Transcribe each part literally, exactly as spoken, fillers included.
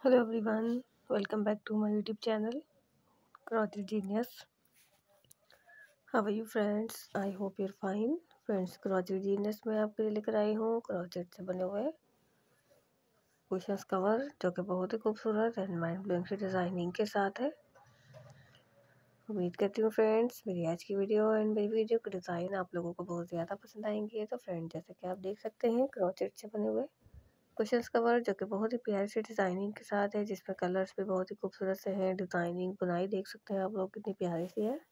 Hello everyone, welcome back to my YouTube channel Crochet Genius. How are you friends? I hope you're fine. Friends, Crochet Genius में आपके लिए लेकर आई हूँ crochet से बने हुए कुशन्स कवर जो कि बहुत ही खूबसूरत एंड माइंड ब्लोइंग से डिज़ाइनिंग के साथ है। उम्मीद करती हूँ फ्रेंड्स मेरी आज की वीडियो एंड मेरी वीडियो के डिज़ाइन आप लोगों को बहुत ज़्यादा पसंद आएंगे। तो फ्रेंड जैसे कि आप देख सकते हैं क्रॉचेट से बने हुए कुशन्स कवर जो कि बहुत ही प्यारी सी डिज़ाइनिंग के साथ है, जिसमें कलर्स भी बहुत ही खूबसूरत से हैं। डिज़ाइनिंग बुनाई देख सकते हैं आप लोग कितनी प्यारी सी है।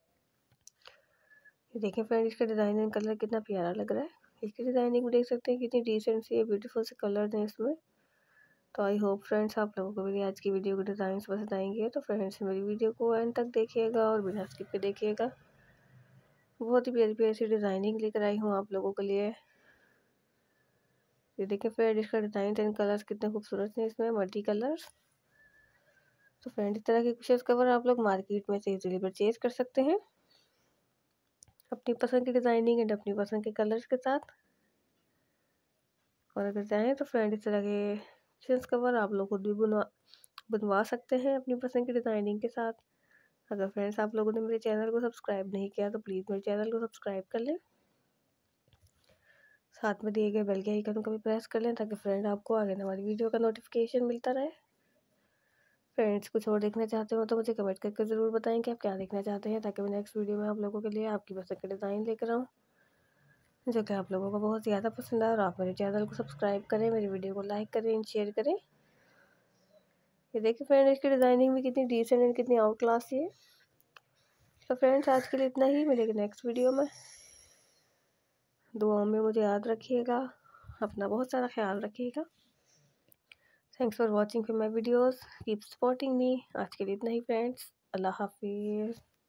ये देखिए फ्रेंड, इसका डिज़ाइनिंग कलर कितना प्यारा लग रहा है। इसकी डिज़ाइनिंग भी देख सकते हैं कितनी डिसेंट सी है, ब्यूटीफुल से कलर हैं इसमें। तो आई होप फ्रेंड्स आप लोगों को मेरी आज की वीडियो के डिज़ाइन पसंद आएंगे। तो फ्रेंड्स मेरी वीडियो को एंड तक देखिएगा और बिना स्किप के देखिएगा। बहुत ही प्यारी प्यारी सी डिज़ाइनिंग लेकर आई हूँ आप लोगों के लिए। ये देखिए फ्रेंड, इसका डिज़ाइन एंड कलर्स कितने खूबसूरत हैं इसमें, मल्टी कलर्स। तो फ्रेंड इस तरह के कुशन्स कवर आप लोग मार्केट में से इजीली परचेज कर सकते हैं अपनी पसंद की डिज़ाइनिंग एंड अपनी पसंद के कलर्स के साथ। और अगर चाहें तो फ्रेंड इस तरह के कुशन्स कवर आप लोग खुद भी बनवा बनवा सकते हैं अपनी पसंद की डिज़ाइनिंग के साथ। अगर फ्रेंड्स आप लोगों ने मेरे चैनल को सब्सक्राइब नहीं किया तो प्लीज़ मेरे चैनल को सब्सक्राइब कर लें, साथ में दिए गए बेल के आइकन को भी प्रेस कर लें ताकि फ्रेंड आपको आगे हमारी वीडियो का नोटिफिकेशन मिलता रहे। फ्रेंड्स कुछ और देखना चाहते हो तो मुझे कमेंट करके ज़रूर बताएं कि आप क्या देखना चाहते हैं, ताकि मैं नेक्स्ट वीडियो में आप लोगों के लिए आपकी पसंद के डिज़ाइन लेकर आऊँ जो कि आप लोगों को बहुत ज़्यादा पसंद आए। और आप मेरे चैनल को सब्सक्राइब करें, मेरी वीडियो को लाइक करें एंड शेयर करें। ये देखिए फ्रेंड, इसकी डिज़ाइनिंग भी कितनी डिसेंट एंड कितनी आउट क्लास है। तो फ्रेंड्स आज के लिए इतना ही, मिलेगा नेक्स्ट वीडियो में। दुआओं में मुझे याद रखिएगा, अपना बहुत सारा ख्याल रखिएगा। Thanks for watching for my videos, keep supporting me. आज के लिए इतना ही फ्रेंड्स, अल्लाह हाफिज़।